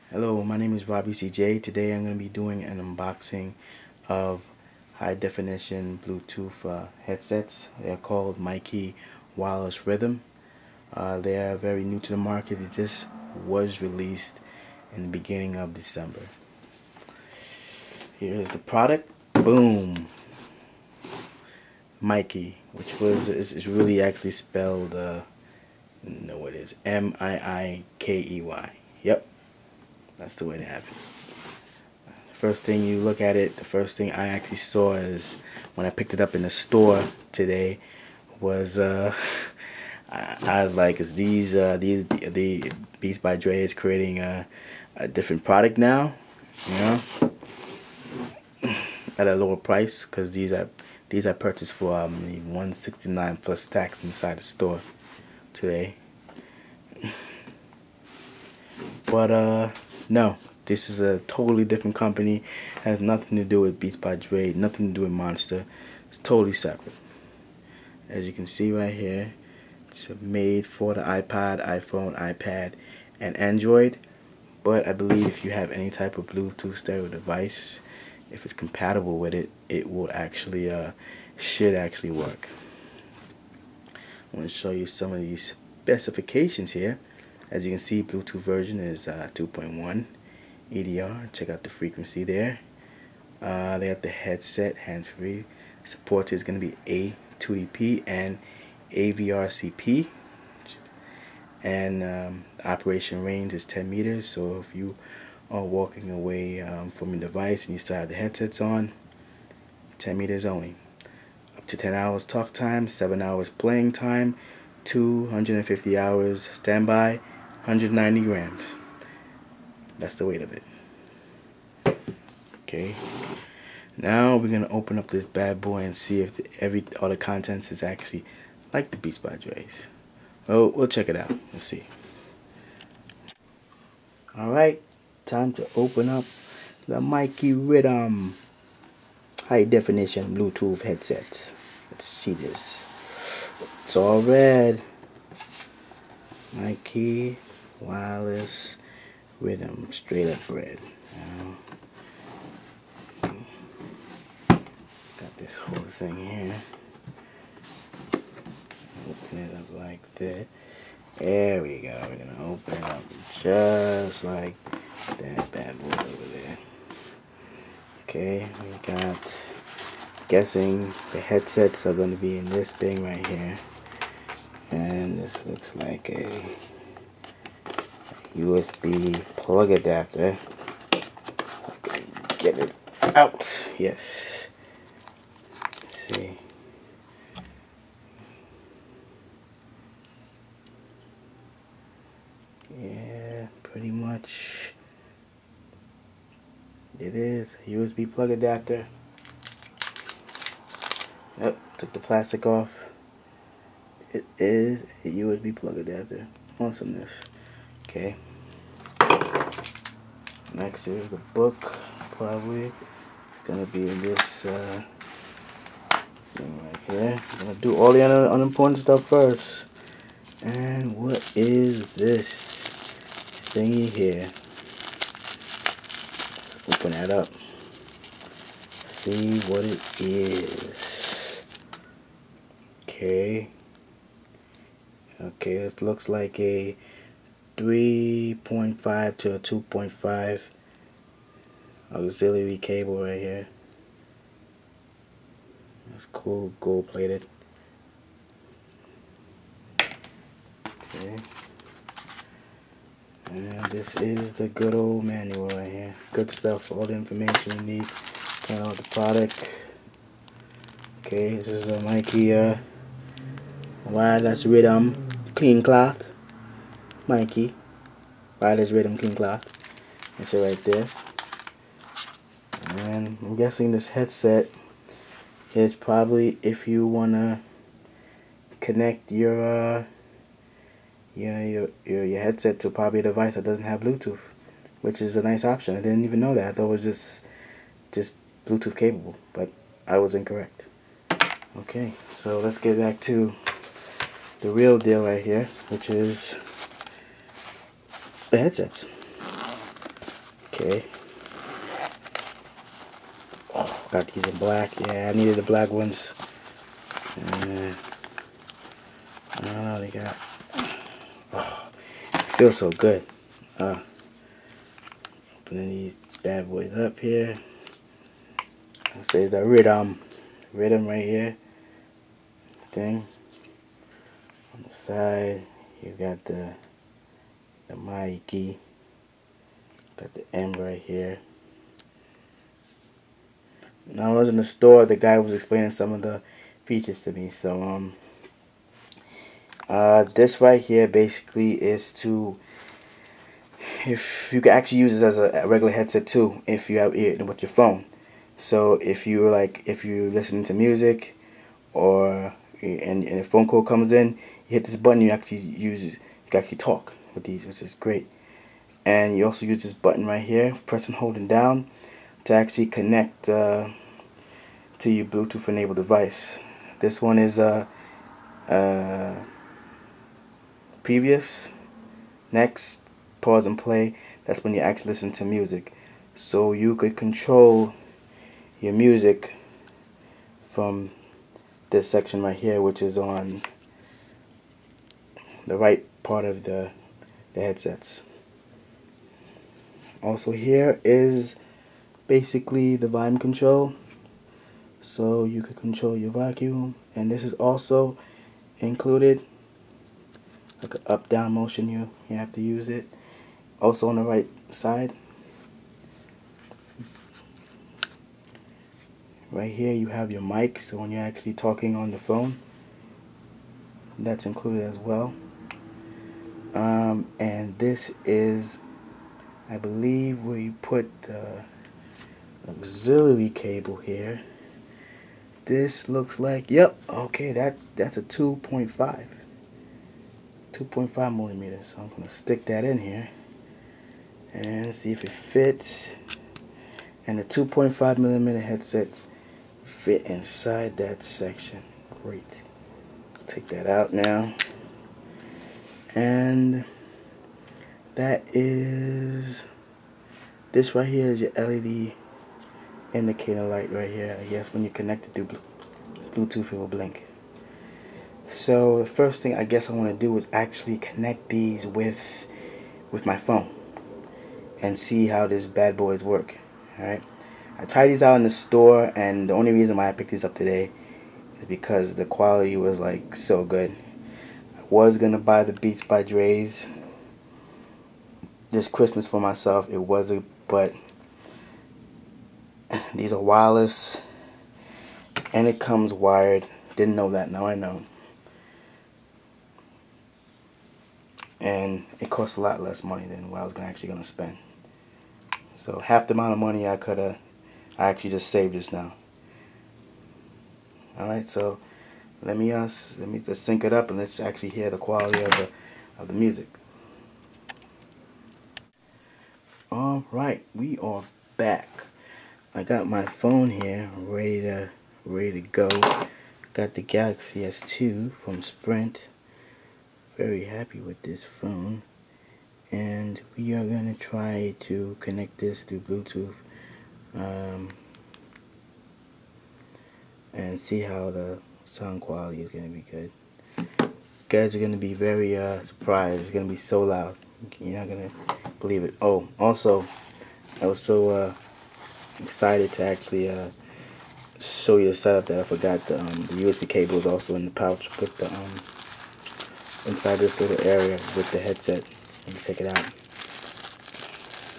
Hello, my name is Robbie CJ. Today I'm going to be doing an unboxing of high definition Bluetooth headsets. They're called Mikey Wireless Rhythm. They are very new to the market. It just was released in the beginning of December. Here's the product. Boom. Mikey, which is really actually spelled, no, it is M-I-I-K-E-Y. Yep. That's the way to have it. First thing you look at it, the first thing I actually saw is when I picked it up in the store today was I was like, is the Beats by Dre is creating a different product now, you know, at a lower price, because these I purchased for $169 plus tax inside the store today. But no, this is a totally different company. Has nothing to do with Beats by Dre, nothing to do with Monster. It's totally separate. As you can see right here, it's made for the iPod, iPhone, iPad, and Android. But I believe if you have any type of Bluetooth stereo device, if it's compatible with it, it will actually should actually work. I want to show you some of these specifications here. As you can see, Bluetooth version is 2.1 EDR. Check out the frequency there. They have the headset, hands-free. Support is going to be A2DP and AVRCP. And the operation range is 10 meters. So if you are walking away from your device and you still have the headsets on, 10 meters only. Up to 10 hours talk time, 7 hours playing time, 250 hours standby, 190 grams. That's the weight of it. Okay. Now we're gonna open up this bad boy and see if all the contents is actually like the Beats by Dre's. Well, we'll check it out. Let's see. All right, time to open up the Mikey Rhythm high definition Bluetooth headset. Let's see this. It's all red. Mikey Wireless Rhythm, straight up red. Got this whole thing here. Open it up like that. There we go. We're gonna open it up just like that bad boy over there. Okay, we got, guessing the headsets are going to be in this thing right here. And this looks like a USB plug adapter. Get it out. Yes. Let's see. Yeah, pretty much. It is a USB plug adapter. Yep, took the plastic off. It is a USB plug adapter. Awesomeness. Okay. Next is the book. Probably gonna be in this thing right here. I'm gonna do all the unimportant stuff first. And what is this thingy here? Let's open that up. See what it is. Okay. Okay, this looks like a 3.5 to a 2.5 auxiliary cable right here. That's cool, gold plated. Okay. And this is the good old manual right here. Good stuff, all the information you need. Kind of the product. Okay, this is a Mikey Wireless Rhythm Clean Cloth. Mikey Wireless Rhythm Clean Cloth. That's it right there. And I'm guessing this headset is probably if you wanna connect your headset to probably a device that doesn't have Bluetooth, which is a nice option. I didn't even know that. I thought it was just Bluetooth capable, but I was incorrect. Okay, so let's get back to the real deal right here, which is the headsets. Okay. Oh, got these in black. Yeah, I needed the black ones. And, oh, they got. Oh, it feels so good. Opening these bad boys up here. It says the rhythm right here. Thing. On the side, you got the Mikey. Got the M right here. Now I was in the store, the guy was explaining some of the features to me. So this right here basically is to, if you can actually use this as a regular headset too, if you have it with your phone. So if you're listening to music, or and a phone call comes in, you hit this button, you can actually talk with these, which is great. And you also use this button right here, press and holding down, to actually connect to your Bluetooth enabled device. This one is previous, next, pause and play. That's when you actually listen to music. So you could control your music from this section right here, which is on the right part of the headsets. Also here is basically the volume control, so you could control your vacuum, and this is also included, like an up down motion. You have to use it. Also on the right side right here you have your mic, so when you're actually talking on the phone, that's included as well. And this is, I believe, where you put the auxiliary cable here. This looks like, yep, okay, that's a 2.5 millimeters. So I'm gonna stick that in here and see if it fits. And the 2.5 millimeter headsets fit inside that section. Great. Take that out now. And that is, this right here is your LED indicator light right here. I guess when you connect it to Bluetooth, it will blink. So the first thing I guess I want to do is actually connect these with my phone and see how this bad boys work. Alright, I tried these out in the store, and the only reason why I picked these up today is because the quality was like so good. I was gonna buy the Beats by Dre's this Christmas for myself. It wasn't, but these are wireless and it comes wired. Didn't know that, now I know. And it costs a lot less money than what I was actually gonna spend. So half the amount of money I actually just saved this now. Alright, so let me just sync it up and let's actually hear the quality of the music. Alright, we are back. I got my phone here ready to go. Got the Galaxy S2 from Sprint. Very happy with this phone. And we are going to try to connect this through Bluetooth and see how the sound quality is going to be good. You guys are going to be very surprised. It's going to be so loud. You're not going to believe it. Oh, also, I was so excited to actually show you the setup that I forgot the USB cable is also in the pouch with the inside this little area with the headset. You take it out. So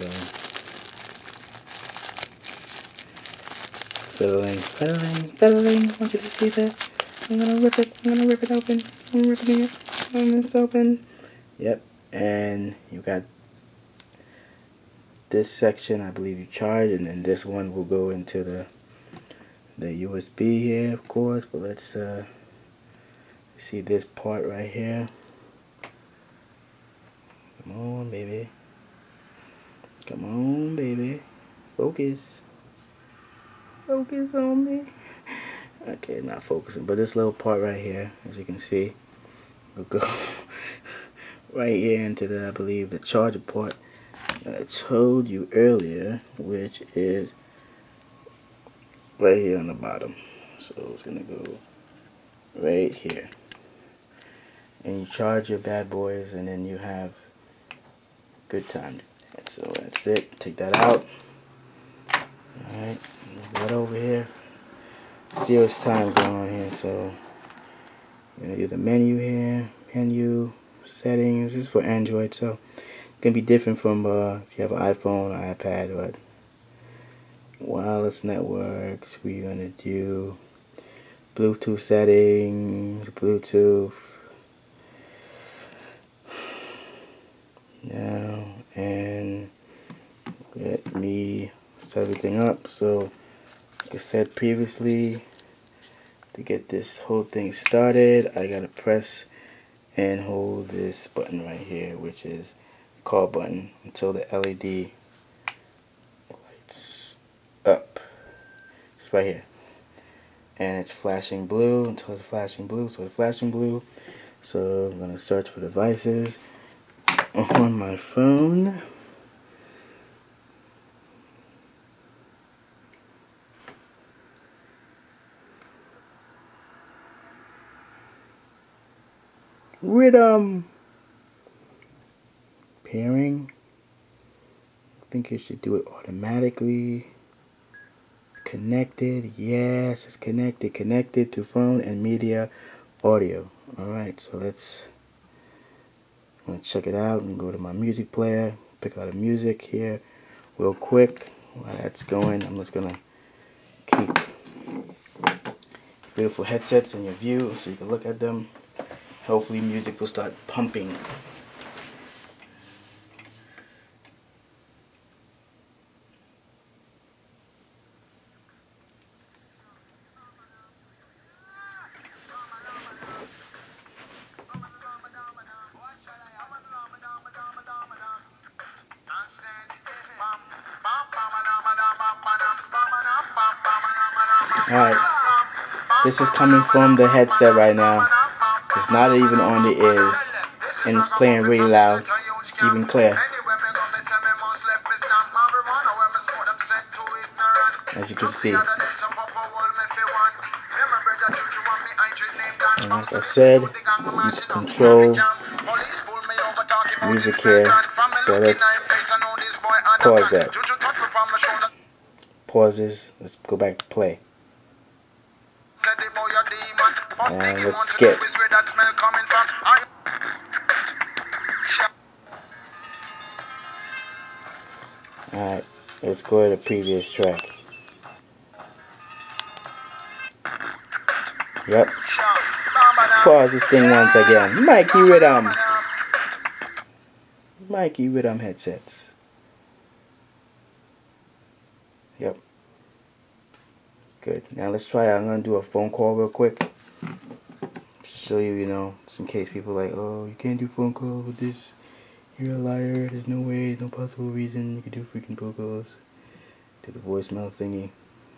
fiddling. I want you to see that. I'm gonna rip it open. I'm ripping it. And it's open. Yep. And you got this section, I believe you charge, and then this one will go into the USB here, of course. But let's see this part right here. Come on, baby. Come on, baby. Focus. Focus on me. Okay, not focusing, but this little part right here, as you can see, will go right here into the, I believe, the charger port. I told you earlier, which is right here on the bottom. So it's gonna go right here, and you charge your bad boys, and then you have good time. So that's it. Take that out. All right, right over here. See what's time going on here. So you're gonna do the menu here. Menu settings. This is for Android, so it can be different from if you have an iPhone or iPad. But wireless networks, we're gonna do Bluetooth settings. Bluetooth. Now, and let me set everything up. So like I said previously, to get this whole thing started, I gotta press and hold this button right here, which is the call button, until the LED lights up. It's right here, and it's flashing blue until it's flashing blue. So it's flashing blue. So I'm gonna search for devices on my phone. Rhythm pairing. I think it should do it automatically. Connected, yes, it's connected. Connected to phone and media audio. Alright, so I'm gonna check it out and go to my music player, pick out a music here real quick. While that's going, I'm just gonna keep beautiful headsets in your view so you can look at them. Hopefully music will start pumping. Alright, this is coming from the headset right now. It's not even on the ears, and it's playing really loud, even clear. As you can see. And like I said, you can control music here. So let's pause that. Pauses. Let's go back to play. And let's skip. Alright, let's go to the previous track. Yep. Pause this thing once again. Mikey Rhythm. Mikey Rhythm headsets. Yep. Good. Now let's try it. I'm going to do a phone call real quick. Show you, just in case people are like, oh, you can't do phone calls with this. You're a liar. There's no way, no possible reason you could do freaking phone calls. Do the voicemail thingy.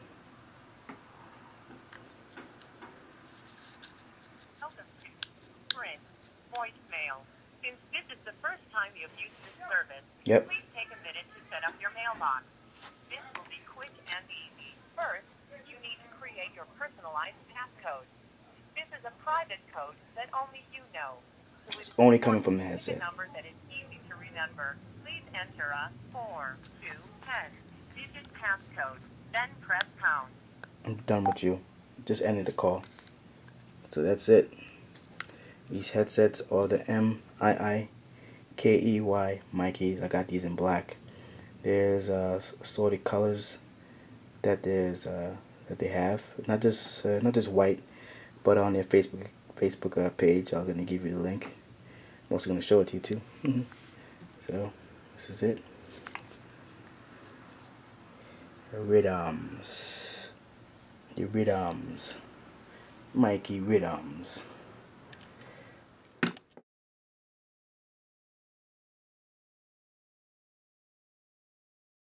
Welcome to Sprint voicemail. Since this is the first time you've used this service, please take a minute to set up your mailbox. This will be quick and easy. First, you need to create your personalized passcode. This is a private code that only you know. So it's only coming from the headset. A number that is easy to remember. Please enter a 4-2-10-digit passcode, then press pound. I'm done with you. Just ended the call. So that's it. These headsets are the MIIKEY Mikeys. I got these in black. There's assorted colors that they have. Not just white, but on their Facebook page. I'm gonna give you the link. I'm also gonna show it to you too. So this is it. Rhythms. The Rhythms. Mikey Rhythms.